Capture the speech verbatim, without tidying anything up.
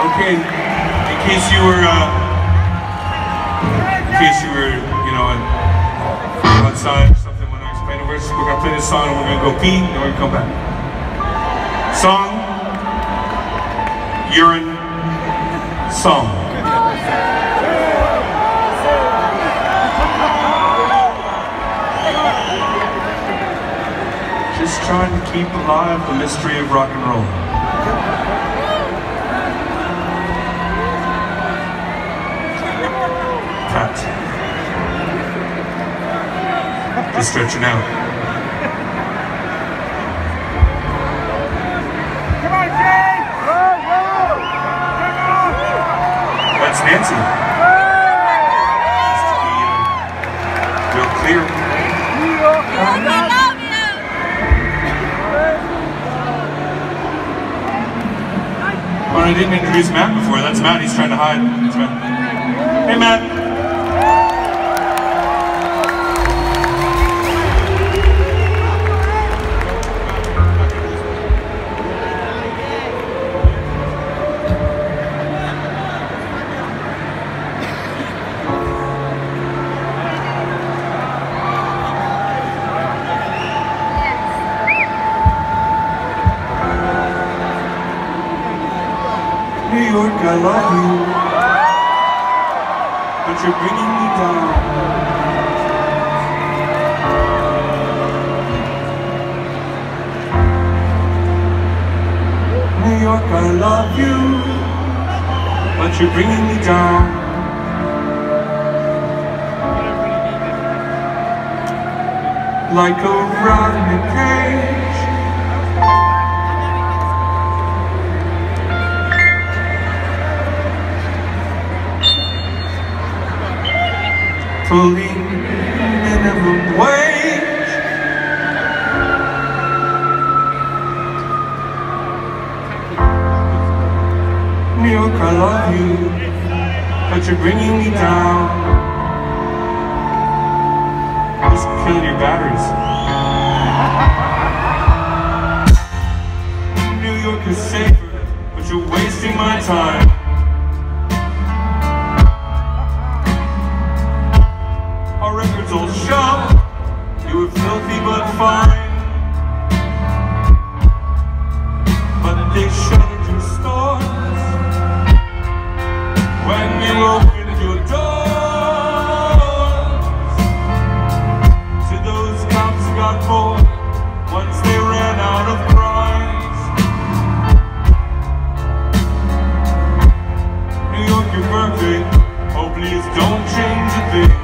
Okay, in case you were, uh, in case you were, you know, outside or something when I explained the verse, we're gonna play this song and we're gonna go pee and we're gonna come back. Song, urine, song. Just trying to keep alive the mystery of rock and roll. Pat. Just stretching out. Come on, Jay! Whoa, whoa! That's Nancy. Just to be uh, real clear. Well, I didn't introduce Matt before. That's Matt. He's trying to hide. That's Matt. Hey, Matt. New York, I love you, but you're bringing me down. New York, I love you, but you're bringing me down. Like a rat in a cage. Pulling minimum wage. New York, I love you, but you're bringing me down. Just killing your batteries. New York is safer, but you're wasting my time. Records all show you were filthy but fine, but they shuttered your stores when you opened your doors to those cops who got bored once they ran out of crimes. New York, you're perfect. Oh, please don't change a thing.